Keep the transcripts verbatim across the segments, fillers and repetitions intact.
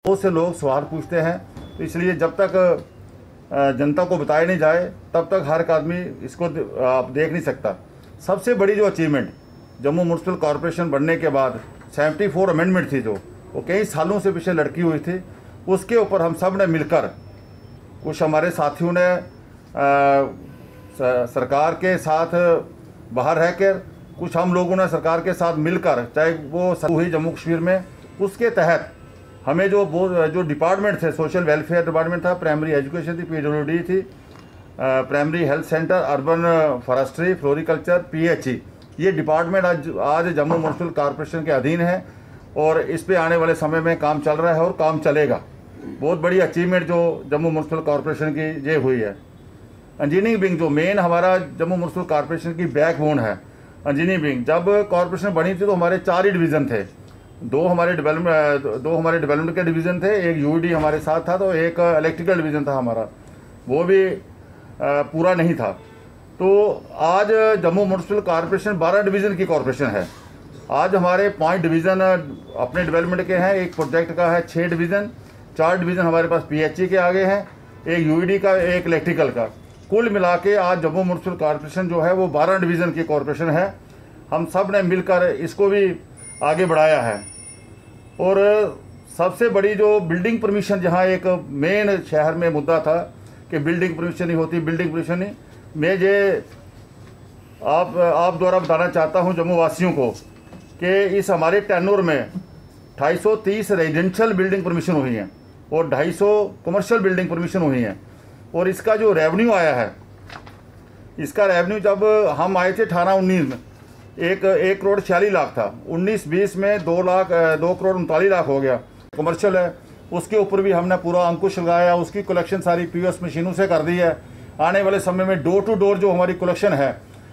बहुत से लोग सवाल पूछते हैं, तो इसलिए जब तक जनता को बताया नहीं जाए तब तक हर एक आदमी इसको आप देख नहीं सकता। सबसे बड़ी जो अचीवमेंट जम्मू म्यूनसिपल कॉरपोरेशन बनने के बाद सेवेंटी फोर अमेंडमेंट थी, जो वो कई सालों से पीछे लटकी हुई थी, उसके ऊपर हम सब ने मिलकर, कुछ हमारे साथियों ने आ, सरकार के साथ बाहर रहकर, कुछ हम लोगों ने सरकार के साथ मिलकर, चाहे वो हुई जम्मू कश्मीर में, उसके तहत हमें जो जो डिपार्टमेंट थे, सोशल वेलफेयर डिपार्टमेंट था, प्राइमरी एजुकेशन थी, पीडब्ल्यूडी थी, primary health centre, urban forestry, floriculture, PHE, ये डिपार्टमेंट आज आज जम्मू म्यूनसिपल कॉरपोरेशन के अधीन है और इस पे आने वाले समय में काम चल रहा है और काम चलेगा। बहुत बड़ी अचीवमेंट जो जम्मू म्यूनसिपल कॉरपोरेशन की ये हुई है। इंजीनियरिंग विंग जो मेन हमारा जम्मू म्यूनसिपल कॉरपोरेशन की बैकबोन है, इंजीनियरिंग विंग, जब कॉरपोरेशन बनी थी तो हमारे चार ही डिवीज़न थे। दो हमारे डेवलपमेंट दो हमारे डेवलपमेंट के डिवीज़न थे, एक यूडी हमारे साथ था, तो एक इलेक्ट्रिकल डिवीज़न था हमारा, वो भी पूरा नहीं था। तो आज जम्मू म्यूनसिपल कॉरपोरेशन बारह डिवीज़न की कॉरपोरेशन है। आज हमारे पांच डिवीज़न अपने डेवलपमेंट के हैं, एक प्रोजेक्ट का है छः डिवीज़न, चार डिवीज़न हमारे पास पीएचई के आगे हैं, एक यूडी का, एक इलेक्ट्रिकल का। कुल मिला के आज जम्मू म्यूनसिपल कॉरपोरेशन जो है वो बारह डिवीज़न की कॉरपोरेशन है। हम सब ने मिलकर इसको भी आगे बढ़ाया है। और सबसे बड़ी जो बिल्डिंग परमिशन, जहाँ एक मेन शहर में मुद्दा था कि बिल्डिंग परमिशन नहीं होती, बिल्डिंग परमिशन नहीं, मैं ये आप आप द्वारा बताना चाहता हूँ जम्मू वासियों को कि इस हमारे टेनोर में ढाई सौ तीस रेजिडेंशियल बिल्डिंग परमिशन हुई हैं और ढाई सौ कमर्शियल बिल्डिंग परमिशन हुई हैं। और इसका जो रेवेन्यू आया है, इसका रेवेन्यू जब हम आए थे अठारह उन्नीस में एक एक करोड़ छियालीस लाख था, उन्नीस बीस में दो लाख दो करोड़ उनतालीस लाख हो गया। कमर्शियल है, उसके ऊपर भी हमने पूरा अंकुश लगाया, उसकी कलेक्शन सारी पीओएस मशीनों से कर दी है। आने वाले समय में डोर टू डोर जो हमारी कलेक्शन है,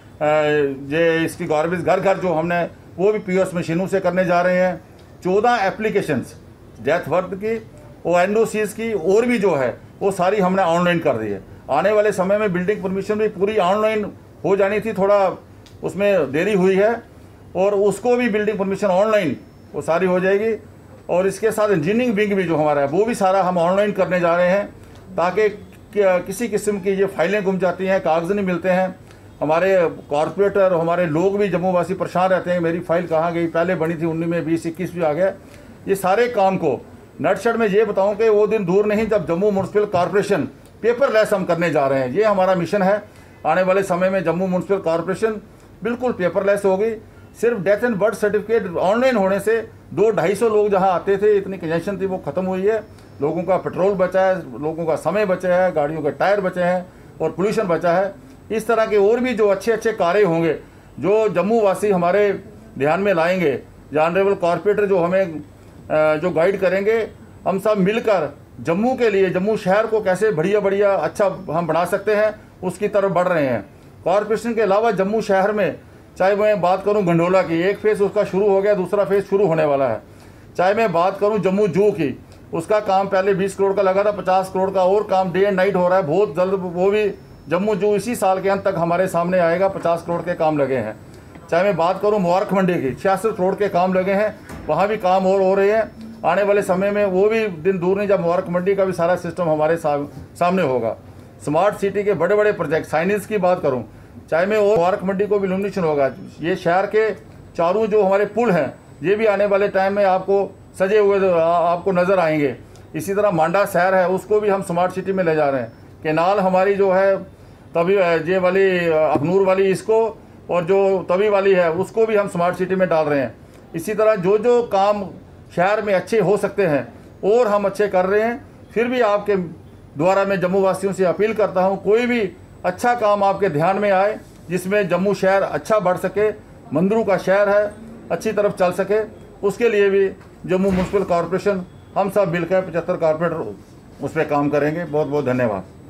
ये इसकी गार्बेज घर घर जो हमने वो भी पीओएस मशीनों से करने जा रहे हैं। चौदह एप्लीकेशंस डेथ वर्थ की और एनओसीज की और भी जो है वो सारी हमने ऑनलाइन कर दी है। आने वाले समय में बिल्डिंग परमिशन भी पूरी ऑनलाइन हो जानी थी, थोड़ा उसमें देरी हुई है, और उसको भी बिल्डिंग परमिशन ऑनलाइन वो सारी हो जाएगी। और इसके साथ इंजीनियरिंग विंग भी जो हमारा है वो भी सारा हम ऑनलाइन करने जा रहे हैं, ताकि किसी किस्म की ये फाइलें गुम जाती हैं, कागज़ नहीं मिलते हैं। हमारे कॉरपोरेटर, हमारे लोग भी जम्मू वासी परेशान रहते हैं, मेरी फ़ाइल कहाँ गई, पहले बनी थी उन्नीस में, बीस इक्कीस भी आ गया। ये सारे काम को नटशट में ये बताऊं कि वो दिन दूर नहीं जब जम्मू म्यूनसिपल कॉरपोरेशन पेपरलेस हम करने जा रहे हैं। ये हमारा मिशन है। आने वाले समय में जम्मू म्यूनसिपल कॉरपोरेशन बिल्कुल पेपरलेस होगी। सिर्फ death and birth certificate online होने से दो ढाई सौ लोग जहाँ आते थे, इतनी कंजेशन थी, वो ख़त्म हुई है। लोगों का पेट्रोल बचा है, लोगों का समय बचा है, गाड़ियों के टायर बचे हैं और पोल्यूशन बचा है। इस तरह के और भी जो अच्छे अच्छे कार्य होंगे जो जम्मू वासी हमारे ध्यान में लाएंगे, ऑनरेबल कॉरपोरेटर जो हमें जो गाइड करेंगे, हम सब मिलकर जम्मू के लिए, जम्मू शहर को कैसे बढ़िया बढ़िया अच्छा हम बना सकते हैं, उसकी तरफ बढ़ रहे हैं। कॉरपोरेशन के अलावा जम्मू शहर में, चाहे मैं बात करूं गंडोला की, एक फेज़ उसका शुरू हो गया, दूसरा फेज़ शुरू होने वाला है। चाहे मैं बात करूं जम्मू जू की, उसका काम पहले बीस करोड़ का लगा था, पचास करोड़ का और काम डे एंड नाइट हो रहा है। बहुत जल्द वो भी जम्मू जू इसी साल के अंत तक हमारे सामने आएगा, पचास करोड़ के काम लगे हैं। चाहे मैं बात करूं मुबारक मंडी की, छियासठ करोड़ के काम लगे हैं, वहाँ भी काम और हो रहे हैं। आने वाले समय में वो भी दिन दूर नहीं जब मुबारक मंडी का भी सारा सिस्टम हमारे सामने होगा। स्मार्ट सिटी के बड़े बड़े प्रोजेक्ट, साइनेज की बात करूं, चाहे मैं और मुबारक मंडी को भी इल्यूमिनेशन होगा। ये शहर के चारों जो हमारे पुल हैं, ये भी आने वाले टाइम में आपको सजे हुए आपको नज़र आएंगे। इसी तरह मांडा शहर है, उसको भी हम स्मार्ट सिटी में ले जा रहे हैं। केनाल हमारी जो है तभी ये वाली अखनूर वाली, इसको और जो तवी वाली है उसको भी हम स्मार्ट सिटी में डाल रहे हैं। इसी तरह जो जो काम शहर में अच्छे हो सकते हैं और हम अच्छे कर रहे हैं। फिर भी आपके द्वारा मैं जम्मू वासियों से अपील करता हूं, कोई भी अच्छा काम आपके ध्यान में आए जिसमें जम्मू शहर अच्छा बढ़ सके, मंदिरों का शहर है, अच्छी तरफ चल सके, उसके लिए भी जम्मू म्यूनसिपल कॉरपोरेशन हम सब मिलकर पचहत्तर कॉरपोरेटर उस पर काम करेंगे। बहुत बहुत धन्यवाद।